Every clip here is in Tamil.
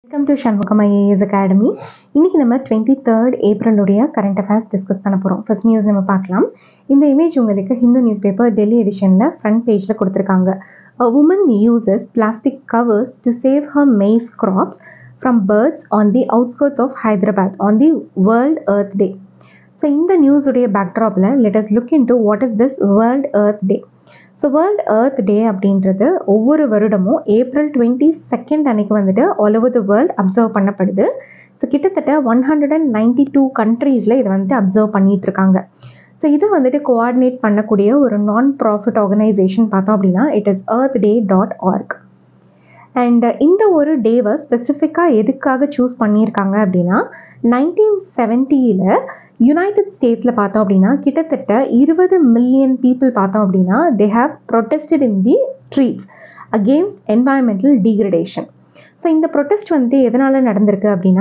Welcome to Shanmugam IAS academy. இன்றைக்கி நம்ம 23rd ஏப்ரலுடைய கரண்ட் அஃபேர்ஸ் டிஸ்கஸ் பண்ண போகிறோம். ஃபர்ஸ்ட் நியூஸ் நம்ம பார்க்கலாம். இந்த இமேஜ் உங்களுக்கு ஹிந்து நியூஸ் பேப்பர் டெல்லி எடிஷனில் ஃப்ரண்ட் பேஜில் கொடுத்துருக்காங்க. A woman uses plastic covers to save her maize crops from birds on the outskirts of Hyderabad on the World Earth Day. So இந்த நியூஸுடைய பேக்ட்ராப்பில் let us look into what is this World Earth Day. So world earth day அப்படின்றது ஒவ்வொரு வருடமும் ஏப்ரல் 22 அன்னைக்கு வந்துட்டு all over the world observe பண்ணப்படுது. ஸோ கிட்டத்தட்ட 192 கண்ட்ரீஸில் இதை வந்துட்டு அப்சர்வ் பண்ணிட்டு இருக்காங்க. ஸோ இது வந்துட்டு கோஆர்டினேட் பண்ணக்கூடிய ஒரு நான் ப்ராஃபிட் ஆர்கனைசேஷன் பார்த்தோம் அப்படின்னா இட் இஸ் earthday.org. அண்ட் இந்த ஒரு டேவை ஸ்பெசிஃபிக்காக எதுக்காக சூஸ் பண்ணியிருக்காங்க அப்படின்னா 1970 யுனைடெட் ஸ்டேட்ஸில் பார்த்தோம் அப்படின்னா கிட்டத்தட்ட 20 மில்லியன் பீப்புள் பார்த்தோம் அப்படின்னா they have protested in the streets against environmental degradation. So இந்த ப்ரொட்டஸ்ட் வந்து எதனால் நடந்திருக்கு அப்படின்னா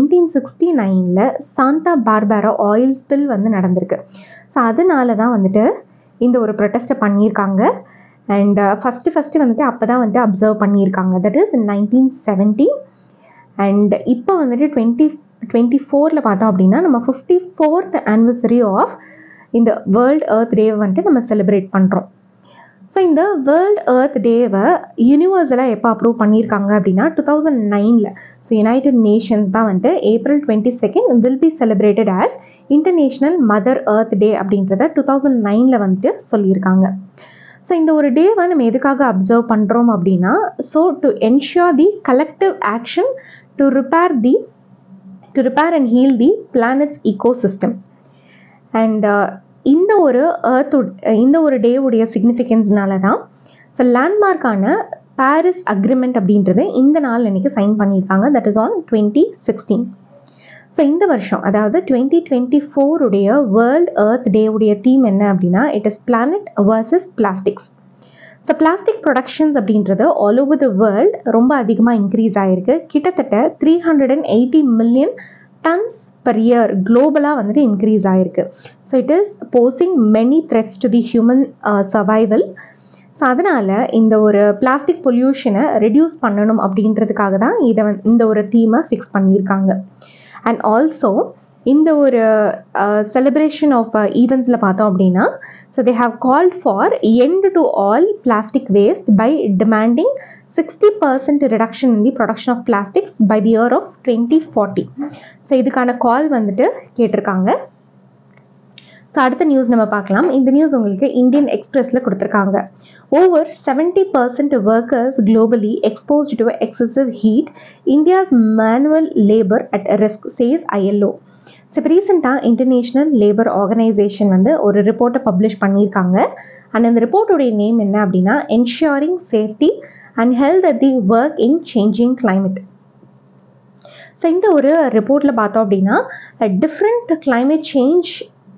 1969 சாந்தா பார்பரா ஆயில் ஸ்பில் வந்து நடந்திருக்கு. ஸோ அதனால தான் வந்துட்டு இந்த ஒரு ப்ரொட்டஸ்ட்டை பண்ணியிருக்காங்க. அண்ட் ஃபஸ்ட்டு வந்துட்டு அப்போ தான் வந்துட்டு அப்சர்வ் பண்ணியிருக்காங்க. That is 1970. அண்ட் இப்போ வந்துட்டு 2024 பார்த்தோம் அப்படின்னா நம்ம 54th ஆனிவர்சரி ஆஃப் இந்த வேர்ல்ட் எர்த் டேவை வந்துட்டு நம்ம செலிப்ரேட் பண்ணுறோம். ஸோ இந்த வேர்ல்ட் எர்த் டேவை யூனிவர்சலாக எப்போ அப்ரூவ் பண்ணியிருக்காங்க அப்படின்னா 2009. ஸோ யுனைடெட் நேஷன்ஸ் தான் வந்துட்டு April 22 will be celebrated as international mother earth day அப்படின்றத 2009 வந்துட்டு சொல்லியிருக்காங்க. ஸோ இந்த ஒரு டேவை நம்ம எதுக்காக அப்சர்வ் பண்ணுறோம் அப்படின்னா so to ensure the collective action to repair and heal the planet's ecosystem. And இந்த ஒரு டேவுடைய சிக்னிஃபிகன்ஸ்னால தான் ஸோ லேண்ட்மார்க்கான பாரிஸ் அக்ரிமெண்ட் அப்படின்றது இந்த நாள் அன்றைக்கி சைன் பண்ணியிருக்காங்க. That is on 2016. ஸோ இந்த வருஷம் அதாவது 2024 வேர்ல்ட் எர்த் டேவுடைய தீம் என்ன அப்படின்னா it is planet versus plastics. So plastic productions அப்படின்றது ஆல் ஓவர் த வேர்ல்ட் ரொம்ப அதிகமாக இன்க்ரீஸ் ஆகிருக்கு. கிட்டத்தட்ட 380 மில்லியன் டன்ஸ் பர் இயர் குளோபலாக வந்துட்டு இன்க்ரீஸ் ஆகிருக்கு. So it is posing many threats to the human survival. So அதனால் இந்த ஒரு பிளாஸ்டிக் பொல்யூஷனை ரெடியூஸ் பண்ணணும் அப்படின்றதுக்காக தான் இந்த ஒரு தீமை ஃபிக்ஸ் பண்ணியிருக்காங்க. அண்ட் ஆல்சோ இந்த ஒரு செலிப்ரேஷன் ஆஃப் ஈவெண்ட்ஸில் பார்த்தோம் அப்படின்னா so they have called for end to all plastic waste by demanding 60% reduction in the production of plastics by the year of 2040. So இதுக்கான கால் வந்துட்டு கேட்டிருக்காங்க. ஸோ அடுத்த நியூஸ் நம்ம பார்க்கலாம். இந்த நியூஸ் உங்களுக்கு இந்தியன் எக்ஸ்பிரஸில் கொடுத்துருக்காங்க. Over 70% workers globally exposed to excessive heat. India's manual labor at risk, says ILO. So இப்போ ரீசெண்டாக இன்டர்நேஷ்னல் லேபர் ஆர்கனைசேஷன் வந்து ஒரு ரிப்போர்ட்டை பப்ளிஷ் பண்ணியிருக்காங்க. அண்ட் அந்த ரிப்போர்ட்டுடைய நேம் என்ன அப்படின்னா ensuring safety and health at the work in changing climate. So இந்த ஒரு ரிப்போர்ட்டில் பார்த்தோம் அப்படின்னா டிஃப்ரெண்ட் கிளைமேட் சேஞ்ச்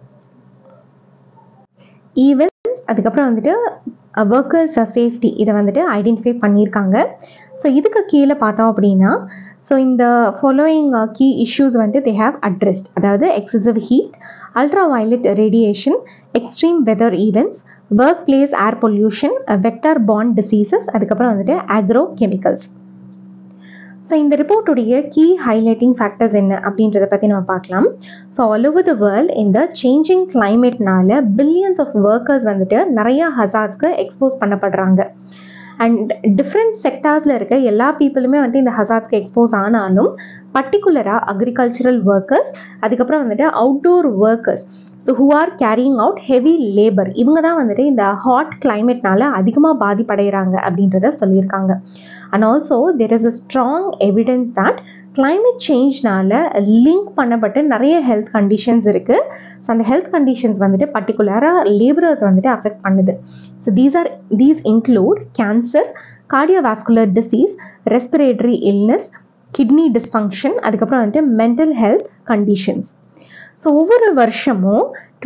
ஈவெண்ட்ஸ் அதுக்கப்புறம் வந்துட்டு ஒர்க்கர்ஸ் சேஃப்டி இதை வந்துட்டு ஐடென்டிஃபை பண்ணியிருக்காங்க. ஸோ இதுக்கு கீழே பார்த்தோம் அப்படின்னா ஸோ இந்த ஃபாலோயிங் கீ இஷ்யூஸ் வந்துட்டு தே ஹேவ் அட்ரெஸ்ட், அதாவது excessive heat, ultra violet radiation, extreme weather events, work place air pollution, vector borne diseases, அதுக்கப்புறம் வந்துட்டு ஆக்ரோ கெமிக்கல்ஸ். ஸோ இந்த ரிப்போர்ட்டுடைய கீ ஹைலைட்டிங் ஃபேக்டர்ஸ் என்ன அப்படின்றத பற்றி நம்ம பார்க்கலாம். So all over the world இந்த சேஞ்சிங் கிளைமேட்னால பில்லியன்ஸ் ஆஃப் ஒர்க்கர்ஸ் வந்துட்டு நிறையா ஹசார்ட்ஸ்க்கு எக்ஸ்போஸ் பண்ணப்படுறாங்க. அண்ட் டிஃப்ரெண்ட் செக்டார்ஸில் இருக்க எல்லா பீப்புளுமே வந்துட்டு இந்த ஹசார்ட்ஸ்க்கு எக்ஸ்போஸ் ஆனாலும் பர்டிகுலராக அக்ரிகல்ச்சரல் ஒர்க்கர்ஸ் அதுக்கப்புறம் வந்துட்டு outdoor workers so who are carrying out heavy labour இவங்க தான் வந்துட்டு இந்த ஹாட் கிளைமேட்னால அதிகமாக பாதிப்படைகிறாங்க அப்படின்றத சொல்லியிருக்காங்க. And also there is a strong evidence that climate சேஞ்ச்னால லிங்க் பண்ணப்பட்ட நிறைய ஹெல்த் கண்டிஷன்ஸ் இருக்குது. ஸோ அந்த ஹெல்த் கண்டிஷன்ஸ் வந்துட்டு பர்டிகுலராக லேபரர்ஸ் வந்துட்டு அஃபெக்ட் பண்ணுது. ஸோ these include cancer, cardiovascular disease, respiratory illness, kidney dysfunction, அதுக்கப்புறம் வந்துட்டு mental health conditions. ஸோ ஒவ்வொரு வருஷமும்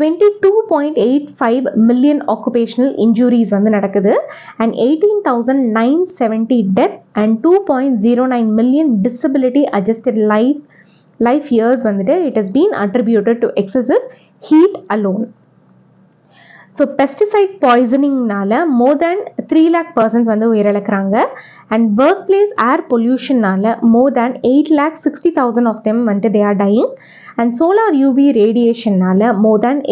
22.85 மில்லியன் ஆக்குபேஷனல் இன்ஜுரிஸ் வந்து நடக்குது. And 18,970 death and 2.09 million disability adjusted life years வந்துட்டு it has been attributed to excessive heat alone. So pesticide பாய்சனிங்னால மோர் தேன் 3 lakh பர்சன்ஸ் வந்து உயிரிழக்கிறாங்க. அண்ட் ஒர்க் பிளேஸ் ஏர் பொல்யூஷன்னால மோர் தேன் 8,60,000 ஆஃப் தெம் வந்துட்டு they are dying. And solar UV ரேடியேஷன்னால more than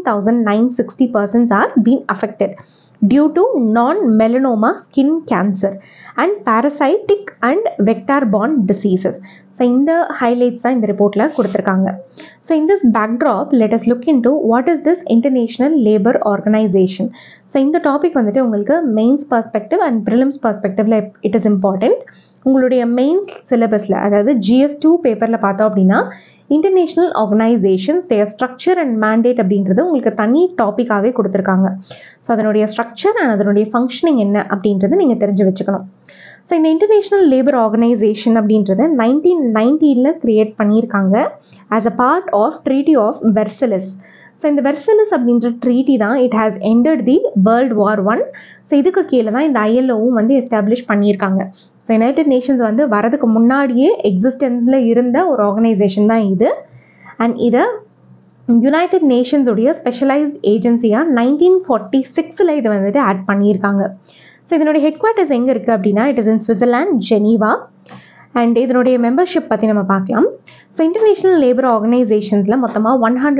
18,960 persons are been affected due to non-melanoma skin cancer and parasitic and vector-borne diseases. So, இந்த highlights தான் இந்த ரிப்போர்ட்ல கொடுத்திருக்காங்க. So, in this backdrop, let us look into what is this International Labour Organization. So, இந்த டாபிக் வந்துட்டு உங்களுக்கு மெயின்ஸ் பர்ஸ்பெக்டிவ் அண்ட் ப்ரிலிம்ஸ் பர்ஸ்பெக்டிவ்ல இட் இஸ் இம்பார்ட்டன்ட். உங்களுடைய மெயின்ஸ் சிலபஸில் அதாவது GS2 பேப்பரில் பார்த்தோம் அப்படின்னா international organisations their structure and mandate அப்படின்றது உங்களுக்கு தனி டாப்பிக்காகவே கொடுத்துருக்காங்க. ஸோ அதனுடைய ஸ்ட்ரக்சர் அண்ட் அதனுடைய ஃபங்க்ஷனிங் என்ன அப்படின்றது நீங்கள் தெரிஞ்சு வச்சுக்கணும். ஸோ இந்த இன்டர்நேஷ்னல் லேபர் ஆர்கனைசேஷன் அப்படின்றது 1990 கிரியேட் பண்ணியிருக்காங்க as a part of treaty of Versailles. So இந்த வெர்சலஸ் அப்படின்ற ட்ரீட்டி தான் it has ended the world war 1. So இதுக்கு கீழே தான் இந்த ILOவும் வந்து எஸ்டாப்ளிஷ் பண்ணியிருக்காங்க. ஸோ யுனைடெட் நேஷன்ஸ் வந்து வரதுக்கு முன்னாடியே எக்ஸிஸ்டன்ஸில் இருந்த ஒரு ஆர்கனைசேஷன் தான் இது. அண்ட் இதை யுனைடெட் நேஷன்ஸுடைய ஸ்பெஷலைஸ்ட் ஏஜென்சியாக 1946 இதை வந்துட்டு ஆட் பண்ணியிருக்காங்க. ஸோ இதனுடைய ஹெட் குவார்ட்டர்ஸ் எங்கே இருக்குது அப்படின்னா it is in Switzerland, Geneva. And இதனுடைய மெம்பர்ஷிப் பற்றி நம்ம பார்க்கலாம். ஸோ இன்டர்நேஷ்னல் லேபர் ஆர்கனைசேஷன்ஸில் மொத்தமாக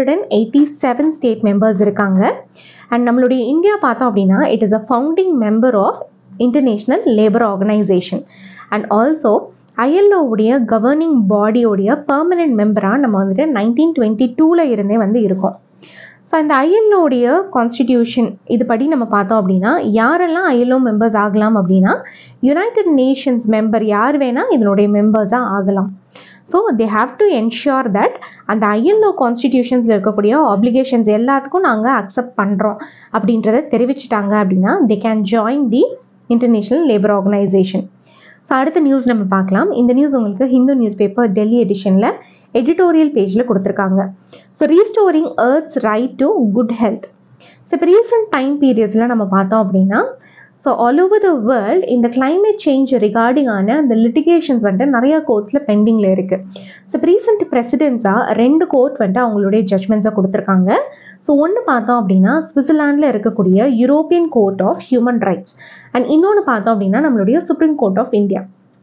187 ஸ்டேட் மெம்பர்ஸ் இருக்காங்க. அண்ட் நம்மளுடைய இந்தியா பார்த்தோம் அப்படின்னா it is a founding member of international labour organisation. And also ILOவுடைய கவர்னிங் பாடியோடைய பர்மனெண்ட் மெம்பராக நம்ம வந்துட்டு 1922 இருந்தே வந்து இருக்கோம். ஸோ இந்த ILOவுடைய கான்ஸ்டிடியூஷன் இதுபடி நம்ம பார்த்தோம் அப்படின்னா யாரெல்லாம் ILO மெம்பர்ஸ் ஆகலாம் அப்படின்னா யுனைடெட் நேஷன்ஸ் மெம்பர் யார் வேணால் இதனுடைய மெம்பர்ஸாக ஆகலாம். So they have to ensure that அந்த ILO கான்ஸ்டிடியூஷன்ஸில் இருக்கக்கூடிய ஆப்ளிகேஷன்ஸ் எல்லாத்துக்கும் நாங்கள் அக்செப்ட் பண்ணுறோம் அப்படின்றத தெரிவிச்சிட்டாங்க அப்படின்னா they can join the international labour organisation. So அடுத்த நியூஸ் நம்ம பார்க்கலாம். இந்த நியூஸ் உங்களுக்கு ஹிந்து நியூஸ் பேப்பர் டெல்லி எடிஷனில் எடிட்டோரியல் பேஜில் கொடுத்துருக்காங்க. So restoring earth's right to good health. So இப்போ ரீசெண்ட் டைம் பீரியட்ஸில் நம்ம பார்த்தோம் அப்படின்னா so all over the world இந்த கிளைமேட் சேஞ்ச் ரிகார்டிங்கான அந்த லிட்டிகேஷன்ஸ் வந்துட்டு நிறையா கோர்ட்ஸில் பெண்டிங்கில் இருக்குது. ஸோ இப்போ ரீசெண்ட் ப்ரெசிடென்ட்ஸாக 2 கோர்ட் வந்துட்டு அவங்களுடைய ஜட்மெண்ட்ஸை கொடுத்துருக்காங்க. ஸோ ஒன்று பார்த்தோம் அப்படின்னா சுவிட்சர்லாண்டில் இருக்கக்கூடிய European court of human rights அண்ட் இன்னொன்று பார்த்தோம் அப்படின்னா நம்மளுடைய supreme court of India.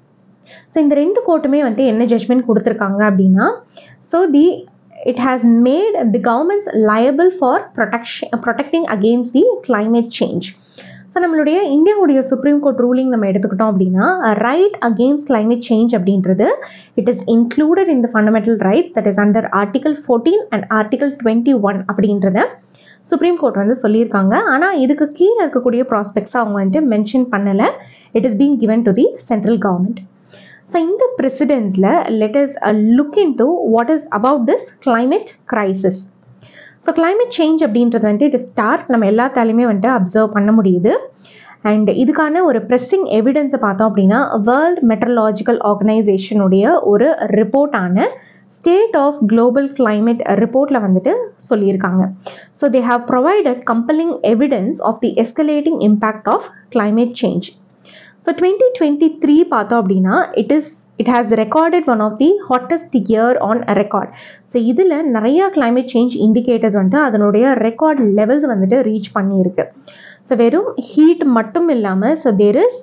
So இந்த 2 கோர்ட்டுமே வந்துட்டு என்ன ஜட்மெண்ட் கொடுத்துருக்காங்க அப்படின்னா so it has made the governments liable for protecting against the climate change. So நம்மளுடைய இந்தியாவுடைய சுப்ரீம் கோர்ட் ரூலிங் நம்ம எடுத்துக்கிட்டோம் அப்படின்னா ரைட் அகெயின்ஸ்ட் கிளைமேட் சேஞ்ச் அப்படின்றது it is included in the fundamental rights that is under article 14 and article 21 அப்படின்றத சுப்ரீம் கோர்ட் வந்து சொல்லியிருக்காங்க. ஆனால் இதுக்கு கீழே இருக்கக்கூடிய ப்ராஸ்பெக்ட்ஸ் அவங்க வந்துட்டு மென்ஷன் பண்ணலை. It is being given to the central government. So இந்த ப்ரெசிடென்ட்ஸில் let us look in to what is about this climate crisis. So climate change அப்படின்றது வந்துட்டு இது ஸ்டார்ட் நம்ம எல்லாத்தாலையுமே வந்துட்டு அப்சர்வ் பண்ண முடியுது. அண்ட் இதுக்கான ஒரு ப்ரெஸ்ஸிங் எவிடன்ஸை பார்த்தோம் அப்படின்னா வேர்ல்ட் மெட்ரலாஜிக்கல் ஆர்கனைசேஷனுடைய ஒரு ரிப்போர்ட்டான ஸ்டேட் ஆஃப் குளோபல் கிளைமேட் ரிப்போர்ட்டில் வந்துட்டு சொல்லியிருக்காங்க. So they have provided compelling evidence of the escalating impact of climate change. So 2023 பார்த்தோம் அப்படின்னா it has recorded one of the hottest year on record. ஸோ இதில் நிறையா climate change indicators வந்துட்டு அதனுடைய ரெக்கார்ட் லெவல்ஸ் வந்துட்டு ரீச் பண்ணியிருக்கு. ஸோ வெறும் ஹீட் மட்டும் இல்லாமல் so there is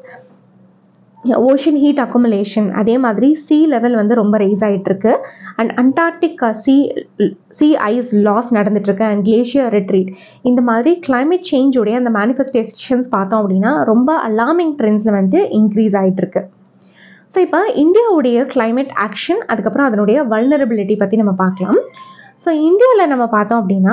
ocean heat accumulation, அதே மாதிரி சி லெவல் வந்து ரொம்ப ரைஸ் ஆகிட்டுருக்கு. And Antarctic sea ice loss நடந்துட்டுருக்கு அண்ட் கிளேஷியர் ரிட்ரீட். இந்த மாதிரி கிளைமேட் சேஞ்சுடைய அந்த மேனிஃபெஸ்டேஷன்ஸ் பார்த்தோம் அப்படின்னா ரொம்ப அலார்மிங் ட்ரெண்ட்ஸில் வந்து இன்க்ரீஸ் ஆகிட்டுருக்கு. ஸோ இப்போ இந்தியாவுடைய கிளைமேட் ஆக்ஷன் அதுக்கப்புறம் அதனுடைய வல்னரபிலிட்டி பற்றி நம்ம பார்க்கலாம். ஸோ இந்தியாவில் நம்ம பார்த்தோம் அப்படின்னா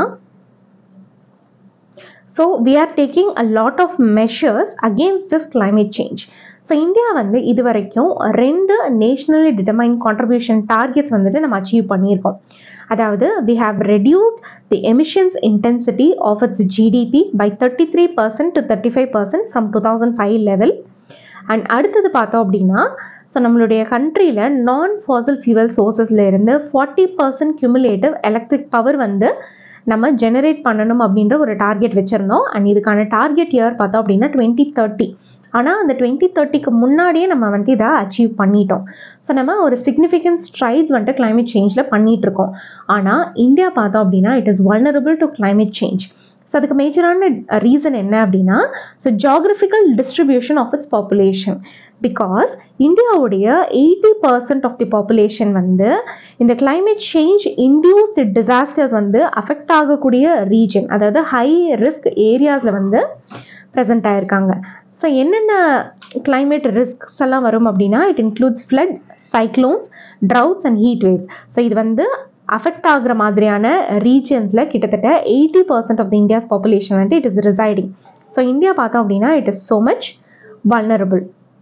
so we are taking a lot of measures against this climate change. So India வந்து இது வரைக்கும் 2 நேஷ்னலி டிட்டர்மைன் கான்ட்ரிபியூஷன் டார்கெட்ஸ் வந்துட்டு நம்ம அச்சீவ் பண்ணியிருக்கோம். அதாவது we have reduced the emissions intensity of its GDP by 33% to 35% from 2005 level. And அடுத்தது பார்த்தோம் அப்படின்னா ஸோ நம்மளுடைய கண்ட்ரியில் நான் ஃபாசில் ஃபியூவல் சோர்ஸஸில் இருந்து 40% கியூமுலேட்டிவ் எலக்ட்ரிக் பவர் வந்து நம்ம ஜெனரேட் பண்ணணும் அப்படின்ற ஒரு டார்கெட் வச்சுருந்தோம். அண்ட் இதுக்கான டார்கெட் இயர் பார்த்தோம் அப்படின்னா 2030. ஆனால் அந்த 2030க்கு முன்னாடியே நம்ம வந்து இதை அச்சீவ் பண்ணிட்டோம். ஸோ நம்ம ஒரு சிக்னிஃபிகன்ட் ஸ்ட்ரைட்ஸ் வந்துட்டு கிளைமேட் சேஞ்சில் பண்ணிகிட்ருக்கோம். ஆனால் இந்தியா பார்த்தோம் அப்படின்னா it is vulnerable to climate change. So அதுக்கு மேஜரான ரீசன் என்ன அப்படின்னா, so geographical distribution of its population. Because இந்தியாவுடைய 80% ஆஃப் தி பாப்புலேஷன் வந்து இந்த கிளைமேட் சேஞ்ச் இன்டியூஸ்டு டிசாஸ்டர்ஸ் வந்து அஃபெக்ட் ஆகக்கூடிய ரீஜன், அதாவது ஹை ரிஸ்க் ஏரியாஸில் வந்து ப்ரெசென்ட் ஆகிருக்காங்க. ஸோ என்னென்ன கிளைமேட் ரிஸ்க்ஸ் எல்லாம் வரும் அப்படின்னா, it includes flood, cyclones, droughts and heat waves. So இது வந்து அஃபெக்ட் ஆகிற மாதிரியான ரீஜன்ஸில் கிட்டத்தட்ட 80% ஆஃப் தி இந்தியாஸ் பாப்புலேஷன் வந்து it is residing. So India பார்த்தோம் அப்படின்னா it is so much vulnerable.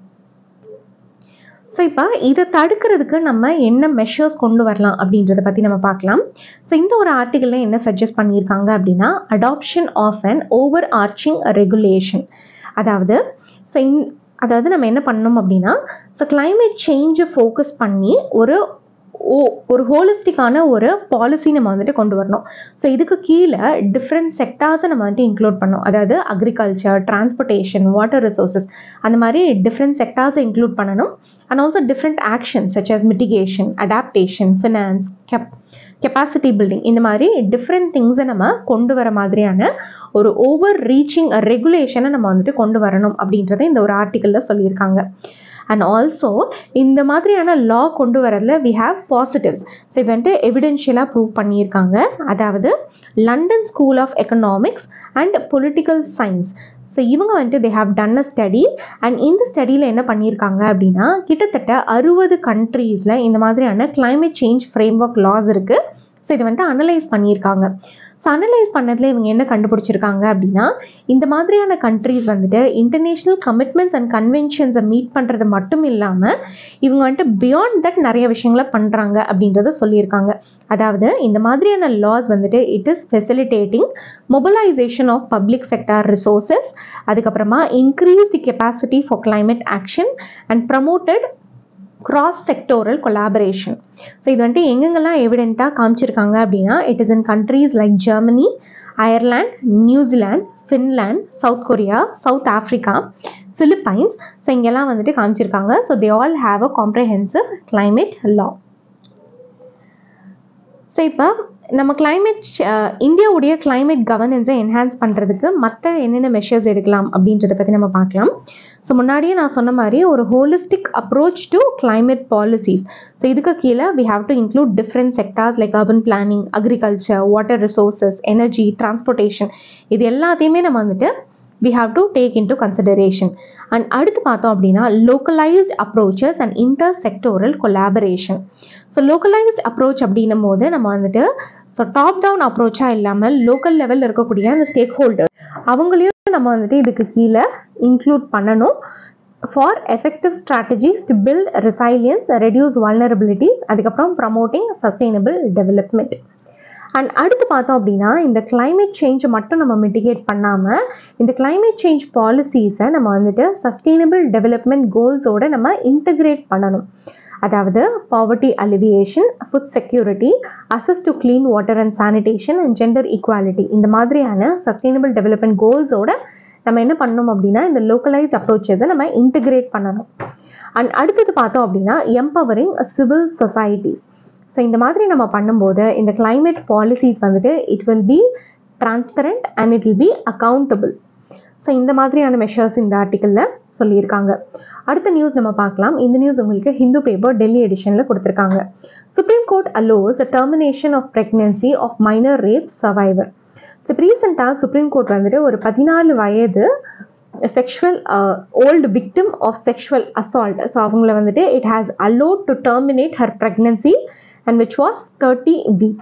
So இப்போ இதை தடுக்கிறதுக்கு நம்ம என்ன மெஷர்ஸ் கொண்டு வரலாம் அப்படின்றத பற்றி நம்ம பார்க்கலாம். ஸோ இந்த ஒரு ஆர்டிக்கிளில் என்ன சஜஸ்ட் பண்ணியிருக்காங்க அப்படின்னா, adoption of an overarching regulation. அதாவது நம்ம என்ன பண்ணணும் அப்படின்னா, ஸோ கிளைமேட் சேஞ்சை ஃபோக்கஸ் பண்ணி ஒரு ஹோலிஸ்டிக்கான ஒரு பாலிசி நம்ம வந்துட்டு கொண்டு வரணும். ஸோ இதுக்கு கீழே டிஃப்ரெண்ட் செக்டார்ஸை நம்ம வந்துட்டு இன்க்ளூட் பண்ணோம். அதாவது அக்ரிகல்ச்சர், டிரான்ஸ்போர்ட்டேஷன், வாட்டர் ரிசோர்ஸஸ், அந்த மாதிரி டிஃப்ரெண்ட் செக்டார்ஸை இன்க்ளூட் பண்ணணும். And also different actions such as mitigation, adaptation, finance, capacity building, இந்த மாதிரி டிஃப்ரெண்ட் திங்ஸை நம்ம கொண்டு வர மாதிரியான ஒரு ஓவர் ரீச்சிங் ரெகுலேஷனை நம்ம வந்துட்டு கொண்டு வரணும் அப்படின்றத இந்த ஒரு ஆர்டிக்கிளில் சொல்லியிருக்காங்க. அண்ட் ஆல்சோ இந்த மாதிரியான லா கொண்டு வரதில் வி ஹாவ் பாசிட்டிவ்ஸ். ஸோ இது வந்துட்டு எவிடென்ஷியலாக ப்ரூவ் பண்ணியிருக்காங்க. அதாவது London School of Economics and Political Science, so இவங்க வந்துட்டு they have done a study. And இந்த ஸ்டடியில் என்ன பண்ணியிருக்காங்க அப்படின்னா, கிட்டத்தட்ட 60 கண்ட்ரீஸில் இந்த மாதிரியான climate change framework laws இருக்குது. ஸோ இதை வந்துட்டு அனலைஸ் பண்ணியிருக்காங்க. ஸோ அனலைஸ் பண்ணதில் இவங்க என்ன கண்டுபிடிச்சிருக்காங்க அப்படின்னா, இந்த மாதிரியான கண்ட்ரீஸ் வந்துட்டு இன்டர்நேஷ்னல் கமிட்மெண்ட்ஸ் அண்ட் கன்வென்ஷன்ஸை மீட் பண்ணுறது மட்டும் இல்லாமல் இவங்க வந்துட்டு பியாண்ட் தட் நிறைய விஷயங்களை பண்ணுறாங்க அப்படின்றத சொல்லியிருக்காங்க. அதாவது இந்த மாதிரியான லாஸ் வந்துட்டு it is facilitating mobilisation of public sector resources, அதுக்கப்புறமா increase the capacity for climate action and promoted cross sectoral collaboration. So இது வந்துட்டு எங்கெங்கெல்லாம் எவிடென்ட்டாக காமிச்சிருக்காங்க அப்படின்னா, it is in countries like Germany, Ireland, New Zealand, Finland, South Korea, South Africa, Philippines. So இங்கெல்லாம் வந்துட்டு காமிச்சிருக்காங்க. So they all have a comprehensive climate law. So இப்போ நம்ம இந்தியாவுடைய கிளைமேட் கவர்னன்ஸை என்ஹான்ஸ் பண்ணுறதுக்கு மற்ற என்னென்ன மெஷர்ஸ் எடுக்கலாம் அப்படின்றத பற்றி நம்ம பார்க்கலாம். ஸோ முன்னாடியே நான் சொன்ன மாதிரி ஒரு holistic approach to climate policies. So இதுக்கு கீழே we have to include different sectors like urban planning, agriculture, water resources, energy, transportation, இது எல்லாத்தையுமே நம்ம வந்துட்டு we have to take into consideration. And அடுத்து பார்த்தோம் அப்படின்னா localised approaches and intersectoral collaboration. So localised approach அப்படின்னும் போது நம்ம வந்துட்டு ஸோ டாப் டவுன் அப்ரோச்சாக இல்லாமல் லோக்கல் லெவலில் இருக்கக்கூடிய அந்த ஸ்டேக் ஹோல்டர் அவங்களையும் நம்ம வந்துட்டு இதுக்கு கீழே இன்க்ளூட் பண்ணணும் for effective strategies to build resilience, reduce vulnerabilities, அதுக்கப்புறம் ப்ரமோட்டிங் சஸ்டைனபிள் டெவலப்மெண்ட். அண்ட் அடுத்து பார்த்தோம் அப்படின்னா இந்த கிளைமேட் சேஞ்சை மட்டும் நம்ம மிட்டிகேட் பண்ணாமல் இந்த கிளைமேட் சேஞ்ச் பாலிசிஸை நம்ம வந்துட்டு சஸ்டைனபிள் டெவலப்மெண்ட் கோல்ஸோடு நம்ம இன்டகிரேட் பண்ணணும். அதாவது poverty alleviation, food security, access to clean water and sanitation and gender equality, இந்த மாதிரியான சஸ்டைனபிள் டெவலப்மெண்ட் கோல்ஸோட நம்ம என்ன பண்ணணும் அப்படின்னா இந்த லோக்கலைஸ் அப்ரோச்சஸை நம்ம இன்டகிரேட் பண்ணணும். அண்ட் அடுத்தது பார்த்தோம் அப்படின்னா எம்பவரிங் சிவில் சொசைட்டிஸ். ஸோ இந்த மாதிரி நம்ம பண்ணும்போது இந்த கிளைமேட் பாலிசிஸ் வந்துட்டு it will be transparent and it will be accountable. So இந்த மாதிரியான மெஷர்ஸ் இந்த ஆர்டிக்கிளில் சொல்லியிருக்காங்க. அடுத்த நியூஸ் நம்ம பார்க்கலாம். இந்த நியூஸ் உங்களுக்கு ஹிந்து பேப்பர் டெல்லி எடிஷனில் கொடுத்துருக்காங்க. Supreme Court allows the termination of pregnancy of minor rape survivor. So ரீசெண்டாக சுப்ரீம் கோர்ட் வந்துட்டு ஒரு 14 வயது sexual old victim of sexual assault, so அவங்கள வந்துட்டு it has allowed to terminate her pregnancy and which was 30 week.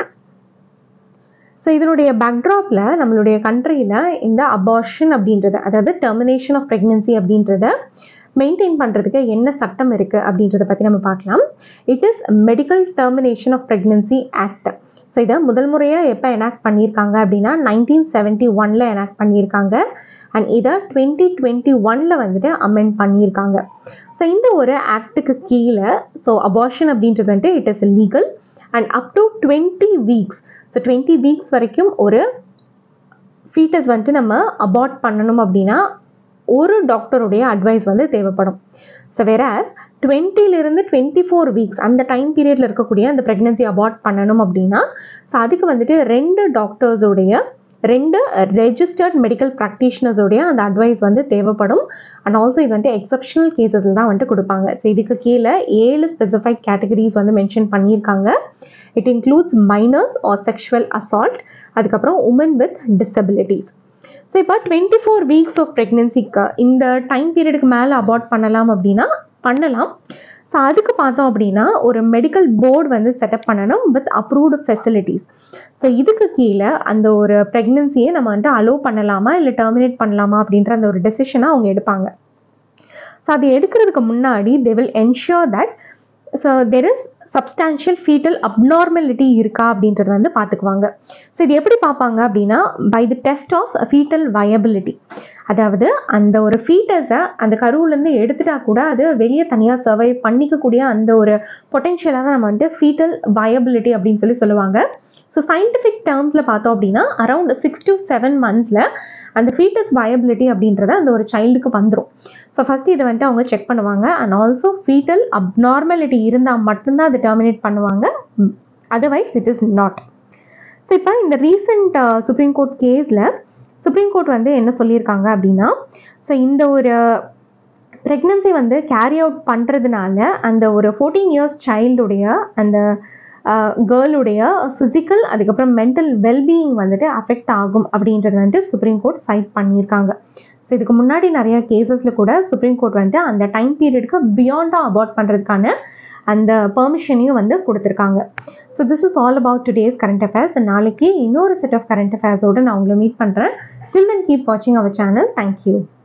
So இதனுடைய பேக்ட்ராப்பில் நம்மளுடைய கண்ட்ரியில் இந்த அபார்ஷன் அப்படின்றத, அதாவது டெர்மினேஷன் ஆஃப் ப்ரெக்னன்சி அப்படின்றத மெயின்டைன் பண்ணுறதுக்கு என்ன சட்டம் இருக்குது அப்படின்றத பற்றி நம்ம பார்க்கலாம். It is medical termination of pregnancy act. So இதை முதல் முறையாக எப்போ எனாக்ட் பண்ணியிருக்காங்க அப்படின்னா 1971 எனாக்ட் பண்ணியிருக்காங்க. அண்ட் இதை 2021 வந்துட்டு அமெண்ட் பண்ணியிருக்காங்க. ஸோ இந்த ஒரு ஆக்டுக்கு கீழே ஸோ அபார்ஷன் அப்படின்றது வந்துட்டு it is legal and up to 20 weeks. So 20 weeks வரைக்கும் ஒரு ஃபீட்டஸ் வந்துட்டு நம்ம அபார்ட் பண்ணணும் அப்படின்னா ஒரு டாக்டருடைய அட்வைஸ் வந்து தேவைப்படும். ஸோ வேறாஸ் 20லிருந்து 24 வீக்ஸ் அந்த டைம் பீரியடில் இருக்கக்கூடிய அந்த ப்ரெக்னன்சி அபார்ட் பண்ணணும் அப்படின்னா ஸோ அதுக்கு வந்துட்டு 2 டாக்டர்ஸோடைய 2 ரெஜிஸ்டர்ட் மெடிக்கல் ப்ராக்டிஷனர்ஸோடைய அந்த அட்வைஸ் வந்து தேவைப்படும். அண்ட் ஆல்சோ இது வந்துட்டு எக்ஸப்ஷனல் கேசஸில் தான் வந்துட்டு கொடுப்பாங்க. ஸோ இதுக்கு கீழே 7 ஸ்பெசிஃபைட் கேட்டகரிஸ் வந்து மென்ஷன் பண்ணியிருக்காங்க. It includes minors or sexual assault, அதுக்கப்புறம் உமன் வித் டிசபிலிட்டிஸ். ஸோ இப்போ 24 வீக்ஸ் ஆஃப் ப்ரெக்னென்சிக்கு இந்த டைம் பீரியடுக்கு மேலே அபார்ட் பண்ணலாம் அப்படின்னா பண்ணலாம். ஸோ அதுக்கு பார்த்தோம் அப்படின்னா ஒரு மெடிக்கல் போர்டு வந்து செட்டப் பண்ணணும் வித் அப்ரூவ்டு ஃபெசிலிட்டிஸ். ஸோ இதுக்கு கீழே அந்த ஒரு ப்ரெக்னென்சியை நம்ம வந்துட்டு அலோவ் பண்ணலாமா இல்லை டெர்மினேட் பண்ணலாமா அப்படின்ற அந்த ஒரு டெசிஷனை அவங்க எடுப்பாங்க. ஸோ அது எடுக்கிறதுக்கு முன்னாடி they will ensure that so there is substantial foetal abnormality இருக்கா அப்படின்றது வந்து பார்த்துக்குவாங்க. ஸோ இது எப்படி பார்ப்பாங்க அப்படின்னா by the test of foetal viability. அதாவது அந்த ஒரு ஃபீட்டஸை அந்த கருவிலேருந்து எடுத்துட்டா கூட அது வெளியே தனியாக சர்வை பண்ணிக்கக்கூடிய அந்த ஒரு பொட்டென்ஷியலாக தான் நம்ம வந்துட்டு ஃபீட்டல் வயபிலிட்டி அப்படின்னு சொல்லுவாங்க. ஸோ சயின்டிஃபிக் டேர்ம்ஸில் பார்த்தோம் அப்படின்னா அரௌண்ட் 6 to 7 monthஸில் அந்த ஃபீட்டஸ் வயபிலிட்டி அப்படின்றத அந்த ஒரு சைல்டுக்கு வந்துடும். ஸோ ஃபஸ்ட்டு இதை வந்துட்டு அவங்க செக் பண்ணுவாங்க. அண்ட் ஆல்சோ ஃபீட்டல் அப்நார்மாலிட்டி இருந்தால் மட்டும்தான் அதை டெர்மினேட் பண்ணுவாங்க. Otherwise it is not. So இப்போ இந்த ரீசெண்ட் சுப்ரீம் கோர்ட் கேஸில் சுப்ரீம் கோர்ட் வந்து என்ன சொல்லியிருக்காங்க அப்படின்னா ஸோ இந்த ஒரு ப்ரெக்னன்சி வந்து கேரி அவுட் பண்ணுறதுனால அந்த ஒரு 14 years சைல்டுடைய அந்த கேர்ளுடைய ஃபிசிக்கல் அதுக்கப்புறம் மென்டல் வெல்பீயிங் வந்துட்டு அஃபெக்ட் ஆகும் அப்படின்றது வந்துட்டு சுப்ரீம் கோர்ட் சைட் பண்ணியிருக்காங்க. ஸோ இதுக்கு முன்னாடி நிறையா கேசஸில் கூட சுப்ரீம் கோர்ட் வந்துட்டு அந்த டைம் பீரியடுக்கு பியாண்டாக அபார்ட் பண்ணுறதுக்கான அந்த பெர்மிஷனையும் வந்து கொடுத்துருக்காங்க. So this is all about today's current affairs. நாளைக்கு இன்னொரு செட் ஆஃப் கரண்ட் அஃபேர்ஸோடு நான் உங்களை மீட் பண்ணுறேன். Till then keep watching our channel. Thank you.